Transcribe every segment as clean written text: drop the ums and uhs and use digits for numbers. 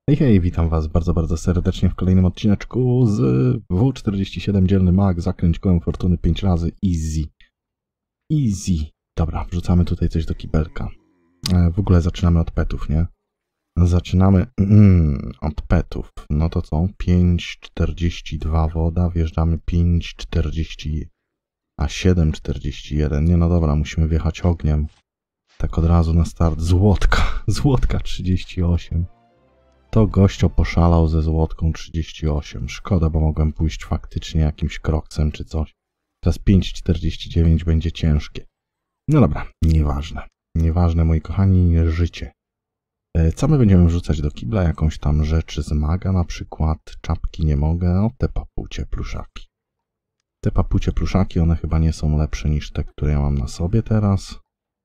Hej, hej, witam was bardzo serdecznie w kolejnym odcineczku z W47 Dzielny Mag, zakręć kołem fortuny 5 razy, easy. Easy. Dobra, wrzucamy tutaj coś do kibelka. W ogóle zaczynamy od petów, nie? Zaczynamy od petów. No to co? 5,42 woda, wjeżdżamy 5,40, a 7,41. Nie, no dobra, musimy wjechać ogniem. Tak od razu na start. Złotka 38. To gościo poszalał ze złotką 38. Szkoda, bo mogłem pójść faktycznie jakimś kroksem czy coś. Teraz 5,49 będzie ciężkie. No dobra, nieważne. Nieważne, moi kochani, życie. Co my będziemy wrzucać do kibla? Jakąś tam rzecz z maga, na przykład czapki nie mogę. O, te papucie pluszaki. Te papucie pluszaki, one chyba nie są lepsze niż te, które ja mam na sobie teraz.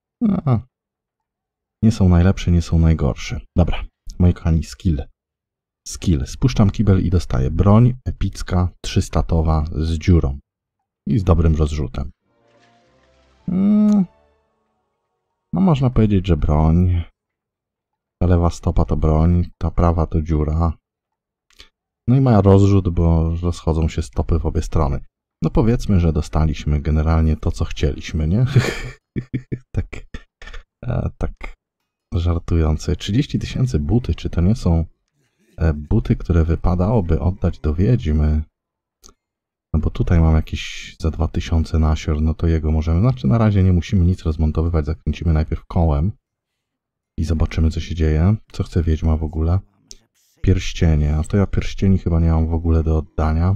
Nie są najlepsze, nie są najgorsze. Dobra. Moi kochani, skill. Spuszczam kibel i dostaję broń epicka, 300-towa z dziurą. I z dobrym rozrzutem. No można powiedzieć, że broń. Ta lewa stopa to broń, ta prawa to dziura. No i ma rozrzut, bo rozchodzą się stopy w obie strony. No powiedzmy, że dostaliśmy generalnie to, co chcieliśmy, nie? Tak żartujące. 30 000 buty, czy to nie są buty, które wypadałoby oddać do wiedźmy? No bo tutaj mam jakieś za 2000 nasior, no to jego możemy... Znaczy na razie nie musimy nic rozmontowywać, zakręcimy najpierw kołem i zobaczymy, co się dzieje. Co chce wiedźma w ogóle? Pierścienie, a to ja pierścieni chyba nie mam w ogóle do oddania.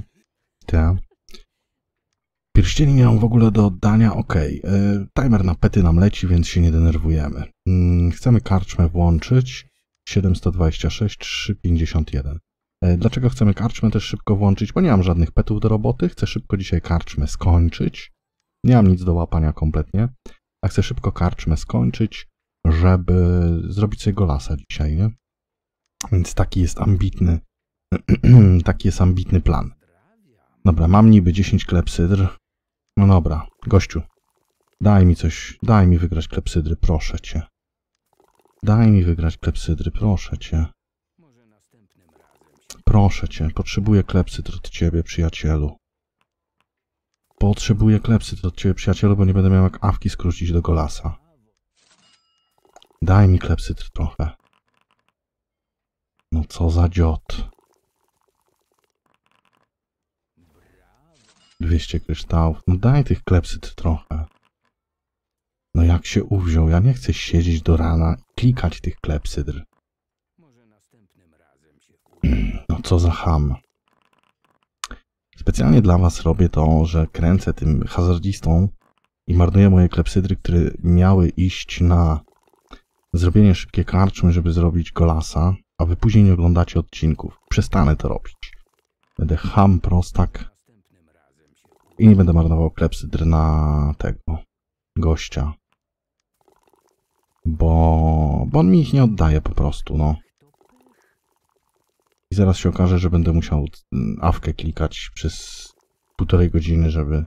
Pierścieni nie mam w ogóle do oddania, okej. Timer na pety nam leci, więc się nie denerwujemy. Chcemy karczmę włączyć. 726, 351. Dlaczego chcemy karczmę też szybko włączyć? Bo nie mam żadnych petów do roboty. Chcę szybko dzisiaj karczmę skończyć. Nie mam nic do łapania kompletnie. A chcę szybko karczmę skończyć, żeby zrobić sobie golasa dzisiaj, nie? Więc taki jest ambitny taki jest ambitny plan. Dobra, mam niby 10 klepsydr. No dobra, gościu, daj mi coś, daj mi wygrać klepsydry, proszę cię. Daj mi wygrać klepsydry, proszę cię. Proszę cię, potrzebuję klepsydr od ciebie, przyjacielu. Potrzebuję klepsydr od ciebie, przyjacielu, bo nie będę miał jak awki skrócić do golasa. Daj mi klepsydr trochę. No co za dziot. 200 kryształów. No daj tych klepsydr trochę. No jak się uwziął? Ja nie chcę siedzieć do rana i klikać tych klepsydr. No co za ham. Specjalnie dla was robię to, że kręcę tym hazardzistą i marnuję moje klepsydry, które miały iść na zrobienie szybkiej karczmy, żeby zrobić golasa, a wy później nie oglądacie odcinków. Przestanę to robić. Będę ham, prostak. I nie będę marnował klepsydr na tego gościa. Bo on mi ich nie oddaje po prostu, no. I zaraz się okaże, że będę musiał awkę klikać przez 1,5 godziny, żeby...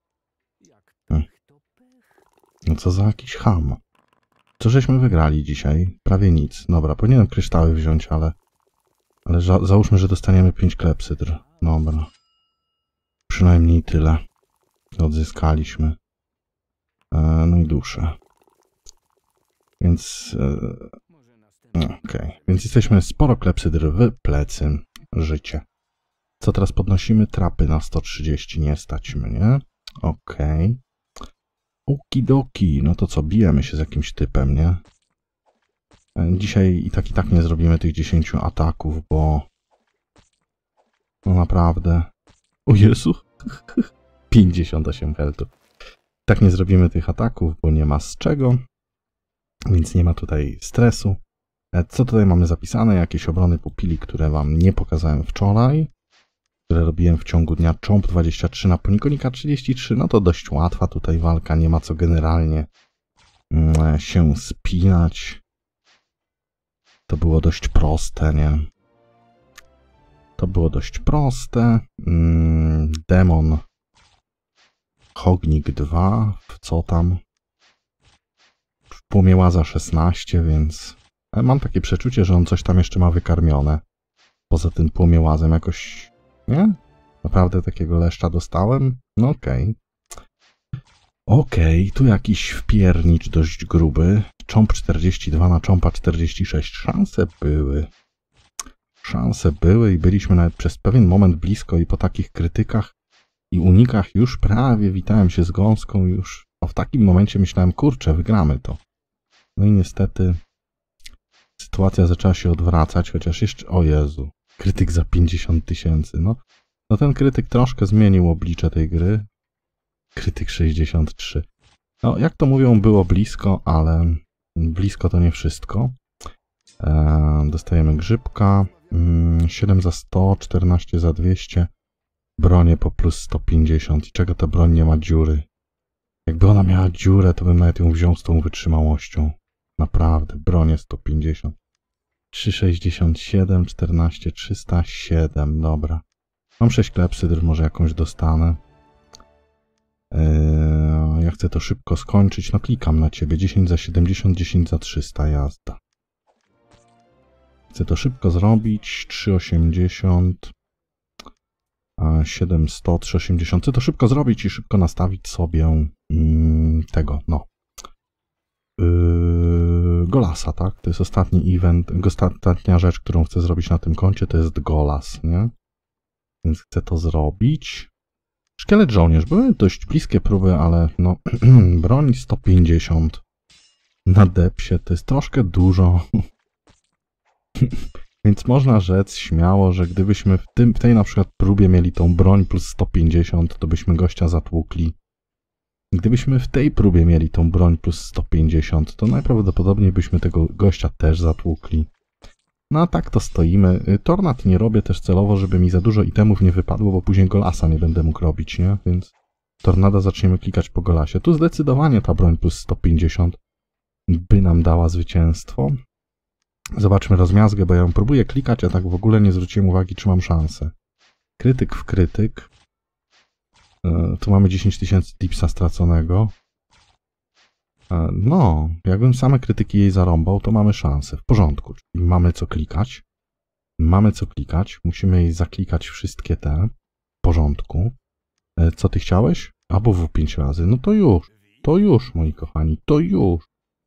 No co za jakiś ham. Co żeśmy wygrali dzisiaj? Prawie nic. Dobra, powinienem kryształy wziąć, ale załóżmy, że dostaniemy 5 klepsydr. Dobra. Przynajmniej tyle odzyskaliśmy. No i duszę. Więc... okej. Więc jesteśmy sporo klepsydr w plecy. Życie. Co teraz podnosimy? Trapy na 130. Nie stać mnie. Okej. Okidoki. No to co? Bijemy się z jakimś typem, nie? Dzisiaj i tak nie zrobimy tych 10 ataków, bo... No naprawdę... O Jezu! 58 heltów. Tak nie zrobimy tych ataków, bo nie ma z czego. Więc nie ma tutaj stresu. Co tutaj mamy zapisane? Jakieś obrony pupili, które wam nie pokazałem wczoraj. Które robiłem w ciągu dnia. Chomp 23 na Punikonika 33. No to dość łatwa tutaj walka. Nie ma co generalnie się spinać. To było dość proste, nie? To było dość proste. Demon Hognik 2. Co tam? W Płomiełaza 16, więc Ale mam takie przeczucie, że on coś tam jeszcze ma wykarmione. Poza tym płomiełazem jakoś... Nie? Naprawdę takiego leszcza dostałem? No okej. Okej, tu jakiś wpiernicz dość gruby. Cząb 42 na cząpa 46. Szanse były. Szanse były i byliśmy nawet przez pewien moment blisko i po takich krytykach i unikach już prawie witałem się z gąską już. W takim momencie myślałem, kurczę, wygramy to. No i niestety sytuacja zaczęła się odwracać, chociaż jeszcze... O Jezu, krytyk za 50 000. No ten krytyk troszkę zmienił oblicze tej gry. Krytyk 63. No, jak to mówią, było blisko, ale blisko to nie wszystko. Dostajemy grzybka. 7 za 100, 14 za 200. Bronie po plus 150. I czego ta broń nie ma dziury? Jakby ona miała dziurę, to bym nawet ją wziął z tą wytrzymałością. Naprawdę, bronie 150. 3,67, 14, 307, dobra. Mam 6 klepsydr, może jakąś dostanę. Ja chcę to szybko skończyć, no klikam na ciebie. 10 za 70, 10 za 300, jazda. Chcę to szybko zrobić, 3,80, 700, 3,80. Chcę to szybko zrobić i szybko nastawić sobie tego, no. Golasa, tak? To jest ostatni event, ostatnia rzecz, którą chcę zrobić na tym koncie, to jest Golas, nie? Więc chcę to zrobić. Szkielet żołnierz. Były dość bliskie próby, ale no broń 150 na depsie to jest troszkę dużo. Więc można rzec śmiało, że gdybyśmy w tej na przykład próbie mieli tą broń plus 150, to byśmy gościa zatłukli. Gdybyśmy w tej próbie mieli tą broń plus 150, to najprawdopodobniej byśmy tego gościa też zatłukli. No a tak to stoimy. Tornad nie robię też celowo, żeby mi za dużo itemów nie wypadło, bo później golasa nie będę mógł robić, nie? Więc tornada zaczniemy klikać po golasie. Tu zdecydowanie ta broń plus 150 by nam dała zwycięstwo. Zobaczmy rozmiazgę, bo ja ją próbuję klikać, a tak w ogóle nie zwróciłem uwagi, czy mam szansę. Krytyk w krytyk. Tu mamy 10 000 tipsa straconego. No, jakbym same krytyki jej zarąbał, to mamy szansę. W porządku, czyli mamy co klikać. Mamy co klikać. Musimy jej zaklikać wszystkie te. W porządku. Co ty chciałeś? Albo w 5 razy. No to już. To już, moi kochani. To już.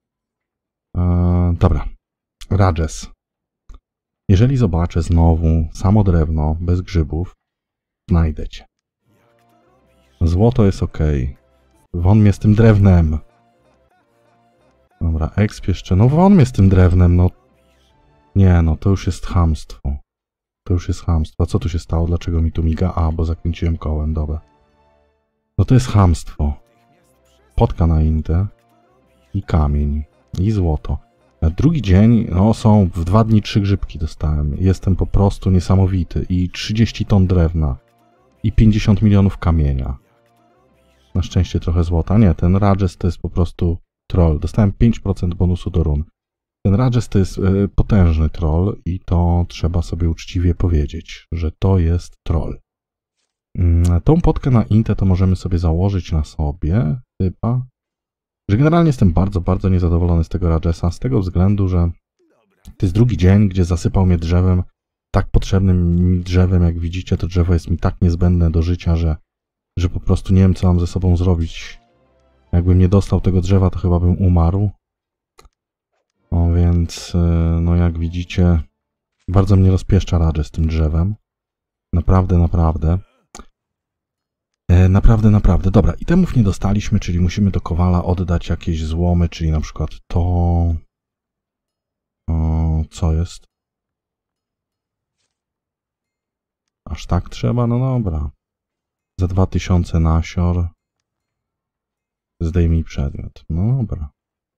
Dobra. Rages. Jeżeli zobaczę znowu samo drewno, bez grzybów, znajdę cię. Złoto jest ok. Won mnie z tym drewnem. Dobra, exp jeszcze. No won mnie z tym drewnem, no. Nie, no to już jest chamstwo. To już jest chamstwo. A co tu się stało? Dlaczego mi tu miga? A, bo zakręciłem kołem, dobra. No to jest chamstwo. Potka na intę. I kamień. I złoto. Na drugi dzień, no są w 2 dni 3 grzybki dostałem. Jestem po prostu niesamowity. I 30 ton drewna. I 50 milionów kamienia. Na szczęście trochę złota. Nie, ten Rages to jest po prostu troll. Dostałem 5% bonusu do run. Ten Rages to jest potężny troll i to trzeba sobie uczciwie powiedzieć, że to jest troll. Tą potkę na intę to możemy sobie założyć na sobie, chyba. Że generalnie jestem bardzo, bardzo niezadowolony z tego Ragesa, z tego względu, że to jest drugi dzień, gdzie zasypał mnie drzewem, tak potrzebnym mi drzewem, jak widzicie, to drzewo jest mi tak niezbędne do życia, że po prostu nie wiem, co mam ze sobą zrobić. Jakbym nie dostał tego drzewa, to chyba bym umarł. No więc, no jak widzicie, bardzo mnie rozpieszcza Rages z tym drzewem. Naprawdę, naprawdę. Naprawdę. Dobra, itemów nie dostaliśmy, czyli musimy do Kowala oddać jakieś złomy, czyli na przykład to... co jest? Aż tak trzeba? No dobra. Za 2000 nasior. Zdejmij przedmiot. No dobra.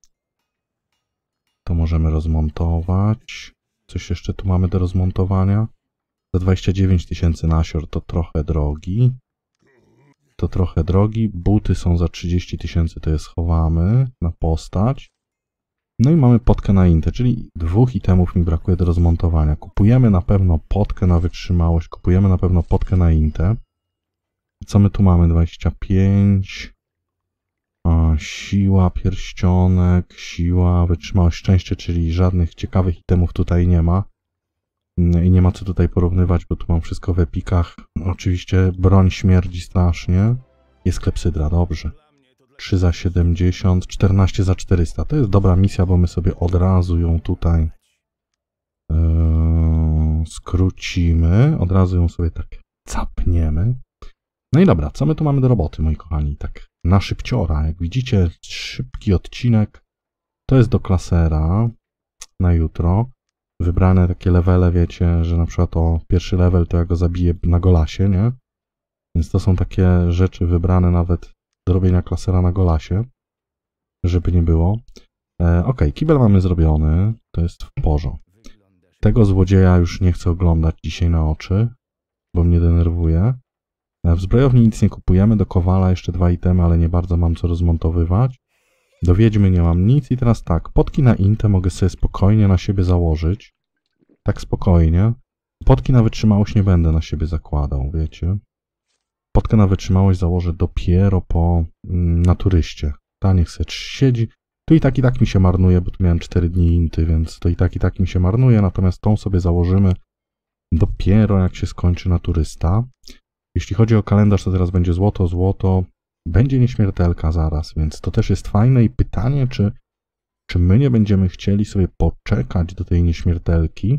To możemy rozmontować. Coś jeszcze tu mamy do rozmontowania? Za 29 000 nasior to trochę drogi. To trochę drogi. Buty są za 30 000, to je schowamy na postać. No i mamy potkę na intę, czyli 2 itemów mi brakuje do rozmontowania. Kupujemy na pewno potkę na wytrzymałość, kupujemy na pewno potkę na intę. Co my tu mamy? 25. Siła, pierścionek, siła, wytrzymałość, szczęście, czyli żadnych ciekawych itemów tutaj nie ma. I nie ma co tutaj porównywać, bo tu mam wszystko w epikach. Oczywiście broń śmierdzi strasznie. Jest klepsydra, dobrze. 3 za 70, 14 za 400. To jest dobra misja, bo my sobie od razu ją tutaj skrócimy. Od razu ją sobie tak capniemy. No i dobra, co my tu mamy do roboty, moi kochani? Tak na szybciora. Jak widzicie, szybki odcinek. To jest do klasera na jutro. Wybrane takie levele, wiecie, że na przykład pierwszy level to ja go zabiję na golasie, nie? Więc to są takie rzeczy wybrane nawet do robienia klasera na golasie, żeby nie było. Ok, kibel mamy zrobiony, to jest w porządku. Tego złodzieja już nie chcę oglądać dzisiaj na oczy, bo mnie denerwuje. W zbrojowni nic nie kupujemy, do kowala jeszcze 2 itemy, ale nie bardzo mam co rozmontowywać. Do wiedźmy nie mam nic i teraz tak, potki na intę mogę sobie spokojnie na siebie założyć. Tak spokojnie. Potki na wytrzymałość nie będę na siebie zakładał, wiecie. Potkę na wytrzymałość założę dopiero po naturyście. Ta niech se siedzi. Tu i tak mi się marnuje, bo tu miałem 4 dni inty, więc to i tak mi się marnuje, natomiast tą sobie założymy dopiero jak się skończy naturysta. Jeśli chodzi o kalendarz, to teraz będzie złoto, złoto. Będzie nieśmiertelka zaraz, więc to też jest fajne i pytanie, czy my nie będziemy chcieli sobie poczekać do tej nieśmiertelki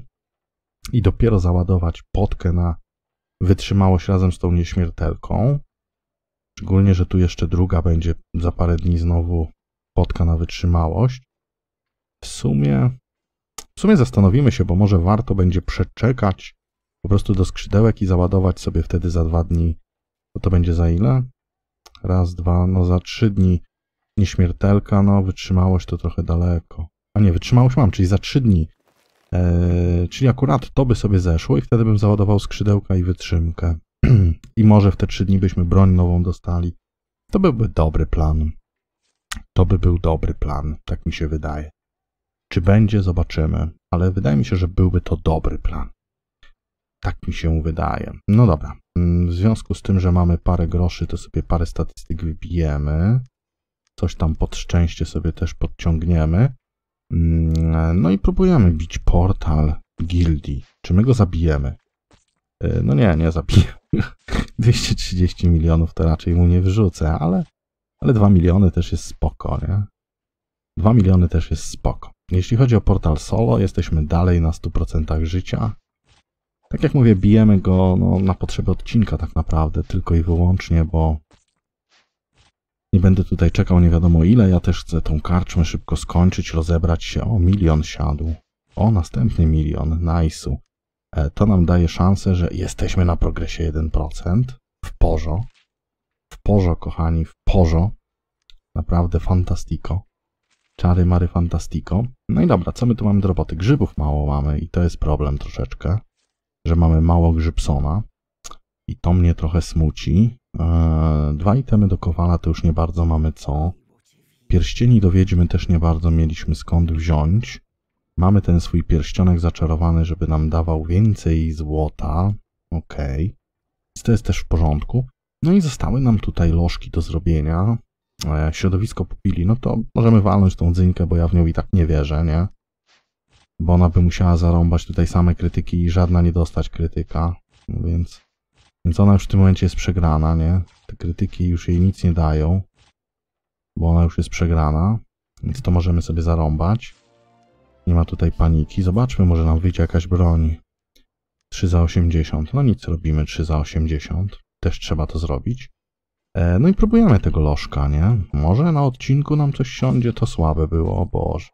i dopiero załadować potkę na wytrzymałość razem z tą nieśmiertelką. Szczególnie, że tu jeszcze druga będzie za parę dni znowu potka na wytrzymałość. W sumie zastanowimy się, bo może warto będzie przeczekać po prostu do skrzydełek i załadować sobie wtedy za 2 dni. To będzie za ile? Raz, 2, no za 3 dni nieśmiertelka, no wytrzymałość to trochę daleko. A nie, wytrzymałość mam, czyli za 3 dni. Czyli akurat to by sobie zeszło i wtedy bym załadował skrzydełka i wytrzymkę. I może w te 3 dni byśmy broń nową dostali. To byłby dobry plan. To by był dobry plan, tak mi się wydaje. Czy będzie, zobaczymy. Ale wydaje mi się, że byłby to dobry plan. Tak mi się wydaje. No dobra. W związku z tym, że mamy parę groszy, to sobie parę statystyk wybijemy. Coś tam pod szczęście sobie też podciągniemy. No i próbujemy bić portal gildii. Czy my go zabijemy? No nie zabijemy. 230 milionów to raczej mu nie wrzucę, ale 2 miliony też jest spoko, nie? 2 miliony też jest spoko. Jeśli chodzi o portal solo, jesteśmy dalej na 100% życia. Tak jak mówię, bijemy go na potrzeby odcinka tak naprawdę, tylko i wyłącznie, bo nie będę tutaj czekał nie wiadomo ile. Ja też chcę tą karczmę szybko skończyć, rozebrać się. O, 1 milion siadł. O, następny 1 milion. Nice'u. To nam daje szansę, że jesteśmy na progresie 1%. W porzo. W porzo, kochani, w porzo. Naprawdę fantastico. Czary mary fantastico. No i dobra, co my tu mamy do roboty? Grzybów mało mamy i to jest problem troszeczkę, że mamy mało grzybsona. I to mnie trochę smuci. 2 itemy do kowala to już nie bardzo mamy co. Pierścieni do wiedźmy też nie bardzo mieliśmy skąd wziąć. Mamy ten swój pierścionek zaczarowany, żeby nam dawał więcej złota. Okej. Więc to jest też w porządku. No i zostały nam tutaj lożki do zrobienia. Środowisko pupili, no to możemy walnąć tą dzynkę, bo ja w nią i tak nie wierzę, nie? Bo ona by musiała zarąbać tutaj same krytyki i żadna nie dostać krytyka. Więc ona już w tym momencie jest przegrana, nie? Te krytyki już jej nic nie dają, bo ona już jest przegrana, więc to możemy sobie zarąbać. Nie ma tutaj paniki. Zobaczmy, może nam wyjdzie jakaś broń. 3 za 80. No nic, robimy 3 za 80. Też trzeba to zrobić. No i próbujemy tego lożka, nie? Może na odcinku nam coś siądzie, to słabe było, o Boże.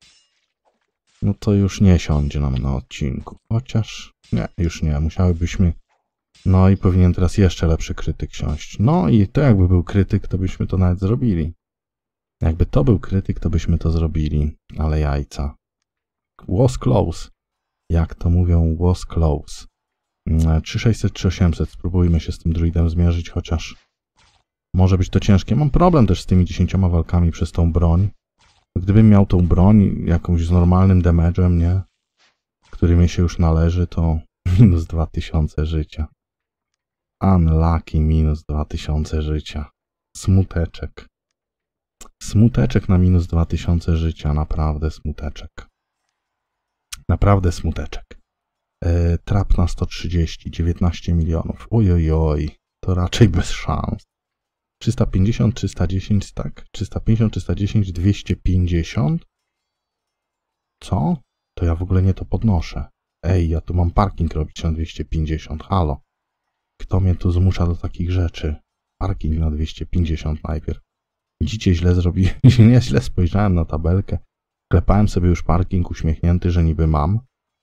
No to już nie siądzie nam na odcinku. Chociaż, nie, już nie. Musiałybyśmy... No i powinien teraz jeszcze lepszy krytyk siąść. No i to jakby był krytyk, to byśmy to nawet zrobili. Jakby to był krytyk, to byśmy to zrobili. Ale jajca. Was close. Jak to mówią, was close. 3600, 3800. Spróbujmy się z tym druidem zmierzyć, chociaż może być to ciężkie. Mam problem też z tymi 10 walkami przez tą broń. Gdybym miał tą broń jakąś z normalnym damage'em, nie? Który mi się już należy, to minus 2000 życia. Unlucky minus 2000 życia. Smuteczek. Smuteczek na minus 2000 życia, naprawdę smuteczek. Naprawdę smuteczek. Trap na 130, 19 milionów. Ojojoj, to raczej bez szans. 350, 310, tak? 350, 310, 250? Co? To ja w ogóle nie to podnoszę. Ej, ja tu mam parking robić na 250, halo. Kto mnie tu zmusza do takich rzeczy? Parking na 250 najpierw. Widzicie, źle zrobiłem. Ja źle spojrzałem na tabelkę. Klepałem sobie już parking uśmiechnięty, że niby mam.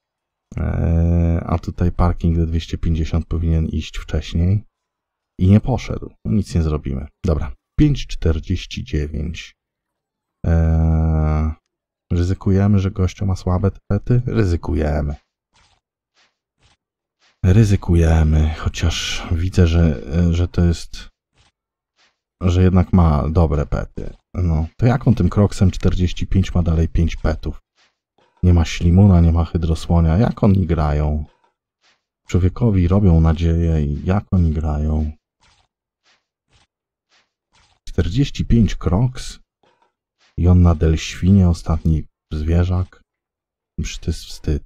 A tutaj parking do 250 powinien iść wcześniej. I nie poszedł. No nic nie zrobimy. Dobra. 5,49. Ryzykujemy, że gościu ma słabe pety? Ryzykujemy. Ryzykujemy. Chociaż widzę, że to jest... że jednak ma dobre pety. No, to jak on tym Crocsem 45 ma dalej 5 petów? Nie ma ślimuna, nie ma hydrosłonia. Jak oni grają? Człowiekowi robią nadzieję i jak oni grają? 45 Crocs? I on na delświnie, ostatni zwierzak? Przecież to jest wstyd.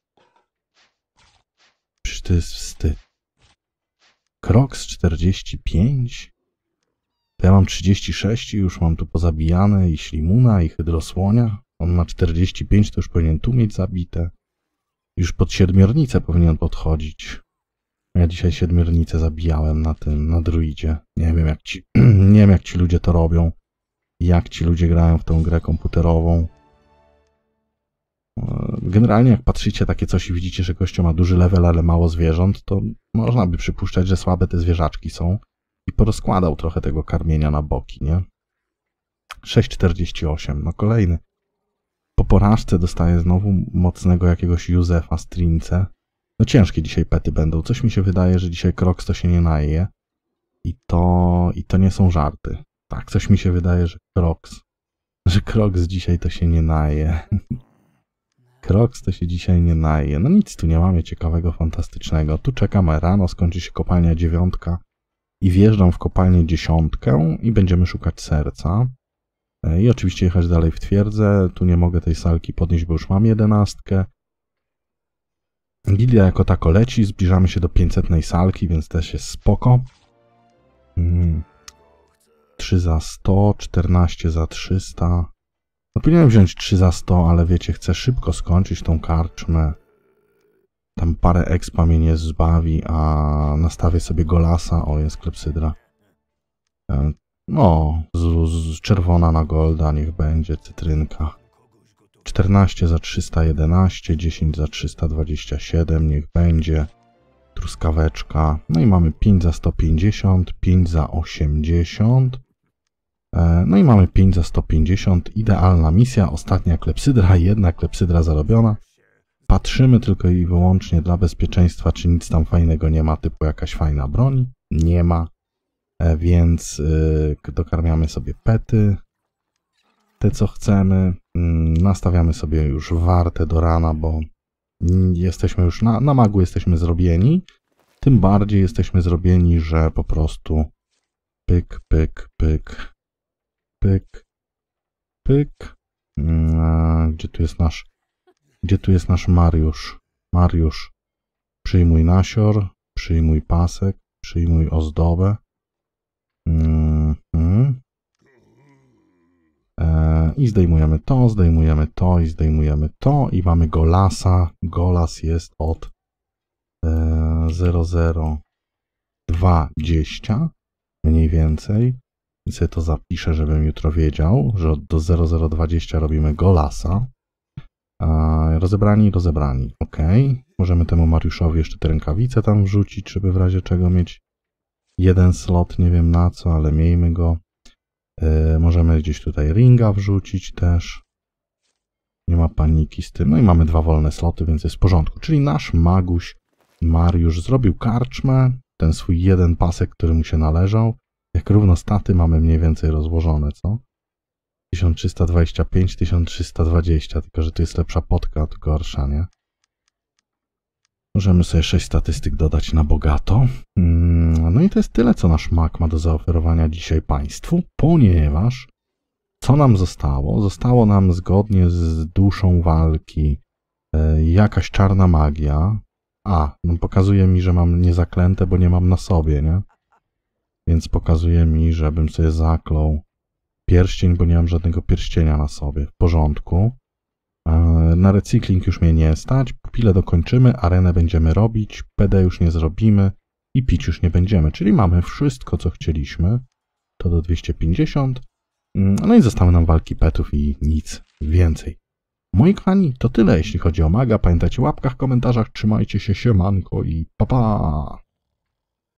Przecież to jest wstyd. Crocs 45? To ja mam 36 i już mam tu pozabijane i ślimuna, i hydrosłonia. On ma 45, to już powinien tu mieć zabite. Już pod siedmiornicę powinien podchodzić. Ja dzisiaj siedmiornicę zabijałem na druidzie. Nie wiem jak ci ludzie to robią. Jak ci ludzie grają w tą grę komputerową. Generalnie jak patrzycie takie coś i widzicie, że gościu ma duży level, ale mało zwierząt, to można by przypuszczać, że słabe te zwierzaczki są. I porozkładał trochę tego karmienia na boki, nie? 6,48, no kolejny. Po porażce dostaje znowu mocnego jakiegoś Józefa Strince. No ciężkie dzisiaj pety będą. Coś mi się wydaje, że dzisiaj Crocs to się nie naje. I to nie są żarty. Tak, coś mi się wydaje, że Crocs dzisiaj to się nie naje. Crocs to się dzisiaj nie naje. No nic tu nie mamy ciekawego, fantastycznego. Tu czekamy rano, skończy się kopalnia 9 i wjeżdżam w kopalnię 10 i będziemy szukać serca. I oczywiście jechać dalej w twierdzę. Tu nie mogę tej salki podnieść, bo już mam 11. Gildia jako tako leci. Zbliżamy się do 500 salki, więc też jest spoko. 3 za 100, 14 za 300. No powinienem wziąć 3 za 100, ale wiecie, chcę szybko skończyć tą karczmę. Tam parę expa mnie nie zbawi, a nastawię sobie golasa. O, jest klepsydra. No, z czerwona na golda niech będzie, cytrynka. 14 za 311, 10 za 327 niech będzie. Truskaweczka. No i mamy 5 za 150, 5 za 80. No i mamy 5 za 150. Idealna misja. Ostatnia klepsydra, jedna klepsydra zarobiona. Patrzymy tylko i wyłącznie dla bezpieczeństwa, czy nic tam fajnego nie ma, typu jakaś fajna broń. Nie ma. Więc dokarmiamy sobie pety. Te co chcemy. Nastawiamy sobie już wartę do rana, bo jesteśmy już na magu jesteśmy zrobieni. Tym bardziej jesteśmy zrobieni, że po prostu pyk, pyk, pyk, pyk, pyk. Gdzie tu jest nasz Mariusz? Mariusz, przyjmuj nasior, przyjmuj pasek, przyjmuj ozdobę. I zdejmujemy to i zdejmujemy to i mamy golasa. Golas jest od 0020 mniej więcej. I sobie to zapiszę, żebym jutro wiedział, że do 0020 robimy golasa. Rozebrani. Ok. Możemy temu Mariuszowi jeszcze te rękawice tam wrzucić, żeby w razie czego mieć jeden slot, nie wiem na co, ale miejmy go. Możemy gdzieś tutaj ringa wrzucić też. Nie ma paniki z tym. No i mamy 2 wolne sloty, więc jest w porządku. Czyli nasz maguś Mariusz zrobił karczmę. Ten swój jeden pasek, który mu się należał. Jak równo staty mamy mniej więcej rozłożone, co? 1325, 1320, tylko że tu jest lepsza potka, to gorsza, nie? Możemy sobie 6 statystyk dodać na bogato. No i to jest tyle, co nasz mag ma do zaoferowania dzisiaj Państwu, ponieważ Co nam zostało? Zostało nam zgodnie z duszą walki jakaś czarna magia. No pokazuje mi, że mam niezaklęte, bo nie mam na sobie, nie? Więc pokazuje mi, żebym sobie zaklął pierścień, bo nie mam żadnego pierścienia na sobie. W porządku. Na recykling już mnie nie stać. Pupile dokończymy, arenę będziemy robić, PD już nie zrobimy i pić już nie będziemy. Czyli mamy wszystko, co chcieliśmy. To do 250. No i zostały nam walki petów i nic więcej. Moi kochani, to tyle jeśli chodzi o maga. Pamiętajcie o łapkach, komentarzach. Trzymajcie się, siemanko i pa pa!